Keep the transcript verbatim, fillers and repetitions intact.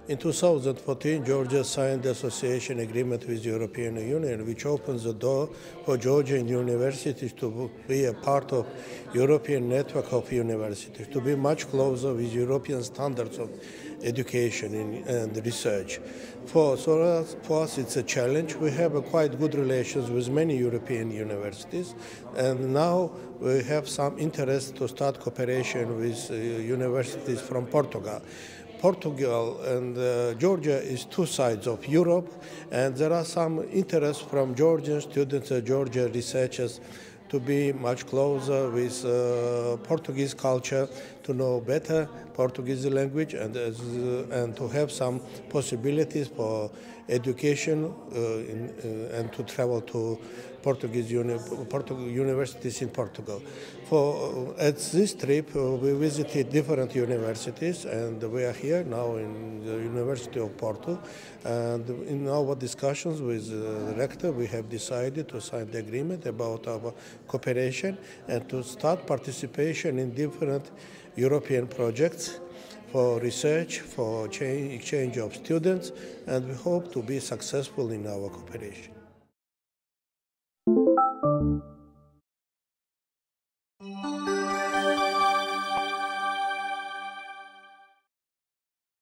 In two thousand fourteen, Georgia signed the association agreement with the European Union, which opens the door for Georgian universities to be a part of European network of universities, to be much closer with European standards of education and research. For, so us, for us, it's a challenge. We have a quite good relations with many European universities, and now we have some interest to start cooperation with uh, universities from Portugal. Portugal and uh, Georgia is two sides of Europe, and there are some interest from Georgian students, uh, Georgian researchers, to be much closer with uh, Portuguese culture, to know better Portuguese language, and, uh, and to have some possibilities for education uh, in, uh, and to travel to Portuguese uni Portugal universities in Portugal. For uh, at this trip, uh, we visited different universities, and we are here now in the University of Porto. And in our discussions with uh, the rector, we have decided to sign the agreement about our cooperation and to start participation in different European projects for research, for exchange of students, and we hope to be successful in our cooperation.